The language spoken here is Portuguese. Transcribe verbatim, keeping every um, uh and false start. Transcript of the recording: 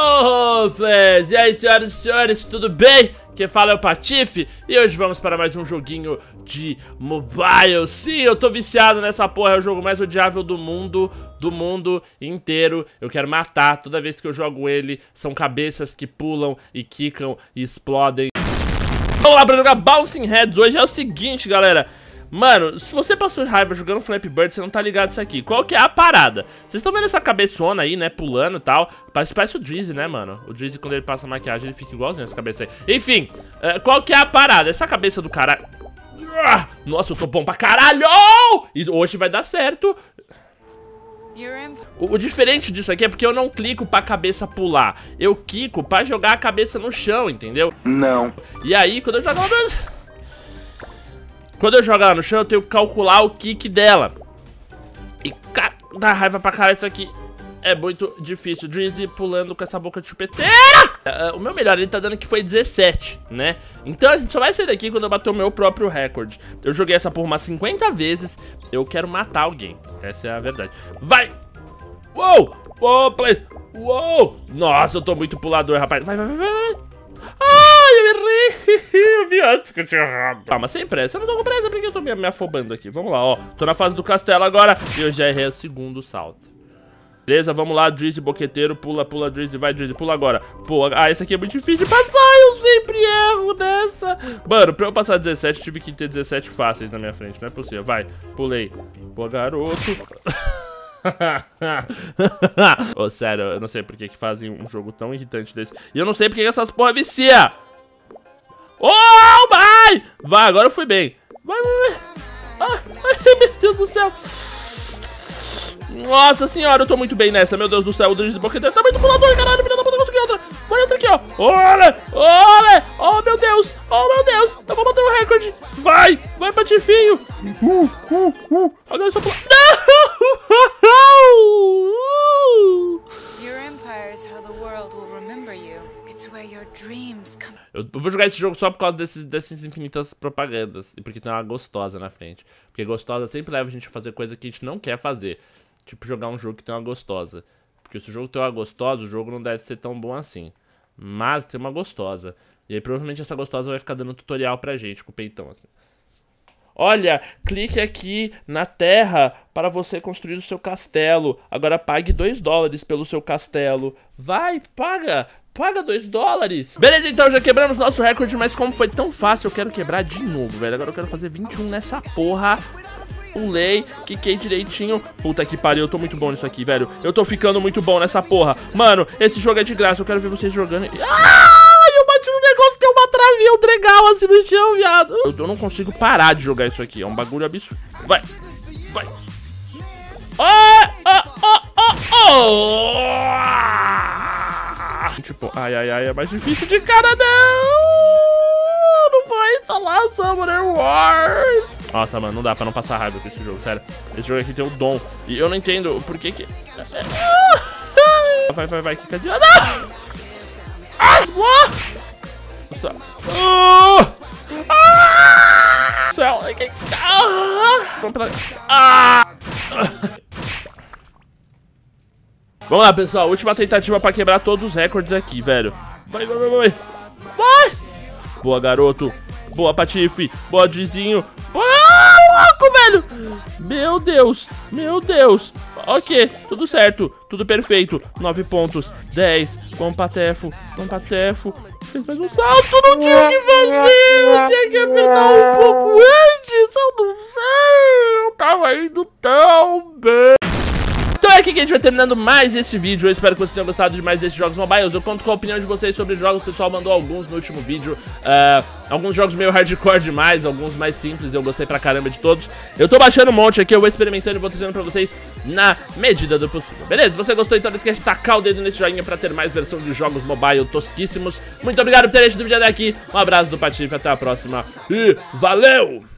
Oh, Flash! E aí, senhoras e senhores, tudo bem? Quem fala é o Patife e hoje vamos para mais um joguinho de mobile. Sim, eu tô viciado nessa porra, é o jogo mais odiável do mundo, do mundo inteiro. Eu quero matar, toda vez que eu jogo ele, são cabeças que pulam e quicam e explodem. Vamos lá pra jogar Bouncing Heads. Hoje é o seguinte, galera. Mano, se você passou raiva jogando Flappy Bird, você não tá ligado nisso aqui. Qual que é a parada? Vocês estão vendo essa cabeçona aí, né, pulando e tal. Parece, parece o Drizzy, né, mano? O Drizzy, quando ele passa maquiagem, ele fica igualzinho essa cabeça aí. Enfim, uh, qual que é a parada? Essa cabeça do caralho... Nossa, eu tô bom pra caralho! E hoje vai dar certo. O, o diferente disso aqui é porque eu não clico pra cabeça pular. Eu clico pra jogar a cabeça no chão, entendeu? Não. E aí, quando eu jogo... Quando eu jogo ela no chão, eu tenho que calcular o kick dela. E, cara, dá raiva pra caralho isso aqui. É muito difícil. Drizzy pulando com essa boca de chupeteira. Uh, o meu melhor, ele tá dando que foi dezessete, né? Então a gente só vai sair daqui quando eu bater o meu próprio recorde. Eu joguei essa porra umas cinquenta vezes. Eu quero matar alguém. Essa é a verdade. Vai! Uou! Uou, play! Uou! Nossa, eu tô muito pulador, rapaz. Vai, vai, vai, vai. Ai, eu errei. Eu vi antes que eu tinha errado. Calma, sem pressa. Eu não tô com pressa porque eu tô me, me afobando aqui. Vamos lá, ó. Tô na fase do castelo agora. E eu já errei o segundo salto. Beleza, vamos lá, Drizzy, boqueteiro. Pula, pula, Drizzy. Vai, Drizzy, pula agora. Pô, ah, esse aqui é muito difícil de passar. Eu sempre erro nessa. Mano, pra eu passar dezessete, eu tive que ter dezessete fáceis na minha frente. Não é possível. Vai, pulei. Pô, garoto. Ô, oh, sério, eu não sei porque que fazem um jogo tão irritante desse. E eu não sei porque que essas porra vicia. Oh, vai! Vai, agora eu fui bem. Vai, vai, vai. Ai, meu Deus do céu. Nossa senhora, eu tô muito bem nessa. Meu Deus do céu, o Drizzy boqueteiro tá muito pulador, caralho. Filha da puta, consegui outra. Vai outra aqui, ó. Olha, olha. Oh, meu Deus. Oh, meu Deus. Eu vou bater o recorde. Vai, vai, Patifinho. Uh, uh, uh. Agora eu só pulo. Eu vou jogar esse jogo só por causa desses, dessas infinitas propagandas. E porque tem uma gostosa na frente. Porque gostosa sempre leva a gente a fazer coisa que a gente não quer fazer. Tipo jogar um jogo que tem uma gostosa. Porque se o jogo tem uma gostosa, o jogo não deve ser tão bom assim. Mas tem uma gostosa. E aí provavelmente essa gostosa vai ficar dando tutorial pra gente com o peitão assim. Olha, clique aqui na terra para você construir o seu castelo. Agora pague dois dólares pelo seu castelo. Vai, paga, paga dois dólares. Beleza, então já quebramos nosso recorde, mas como foi tão fácil, eu quero quebrar de novo, velho. Agora eu quero fazer vinte e um nessa porra. Pulei, quiquei direitinho. Puta que pariu, eu tô muito bom nisso aqui, velho. Eu tô ficando muito bom nessa porra. Mano, esse jogo é de graça, eu quero ver vocês jogando. Ah! Eu bati no negócio que é uma travinha, um dregal assim no chão, viado. Eu, eu não consigo parar de jogar isso aqui, é um bagulho absurdo. Vai, vai. Oh, oh, oh, oh, oh. Tipo, ai, ai, ai, é mais difícil de cara, não. Não vai instalar Summoner Wars. Nossa, mano, não dá pra não passar raiva com esse jogo, sério. Esse jogo aqui tem o dom. E eu não entendo por que que... Vai, vai, vai, que cadê? Nossa. Céu. Vamos pela... Vamos lá, pessoal. Última tentativa pra quebrar todos os recordes aqui, velho. Vai, vai, vai, vai. Vai! Boa, garoto. Boa, Patife. Boa, Drizzinho. Boa, louco, velho. Meu Deus. Meu Deus. Ok, tudo certo. Tudo perfeito. Nove pontos. Dez. Bom, Patefo. Bom, Patefo. Fez mais um salto. Não tinha que fazer. Eu tinha que apertar um pouco antes. Eu não sei. Eu tava indo tão bem. Então é aqui que a gente vai terminando mais esse vídeo. Eu espero que vocês tenham gostado de mais desses jogos mobiles. Eu conto com a opinião de vocês sobre jogos. O pessoal mandou alguns no último vídeo. uh, Alguns jogos meio hardcore demais, alguns mais simples. Eu gostei pra caramba de todos. Eu tô baixando um monte aqui, eu vou experimentando e vou trazendo pra vocês na medida do possível. Beleza? Se você gostou, então não esquece de tacar o dedo nesse joinha pra ter mais versão de jogos mobile tosquíssimos. Muito obrigado por ter assistido o vídeo até aqui. Um abraço do Patife, até a próxima e valeu!